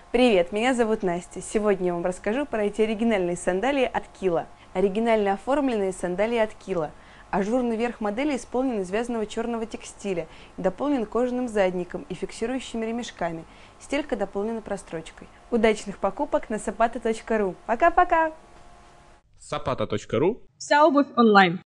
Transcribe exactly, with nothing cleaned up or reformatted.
Привет, меня зовут Настя. Сегодня я вам расскажу про эти оригинальные сандалии от Кила. Оригинально оформленные сандалии от Кила. Ажурный верх модели исполнен из вязаного черного текстиля и дополнен кожаным задником и фиксирующими ремешками. Стелька дополнена прострочкой. Удачных покупок на сапата точка ру. Пока-пока! сапата точка ру. Вся обувь онлайн.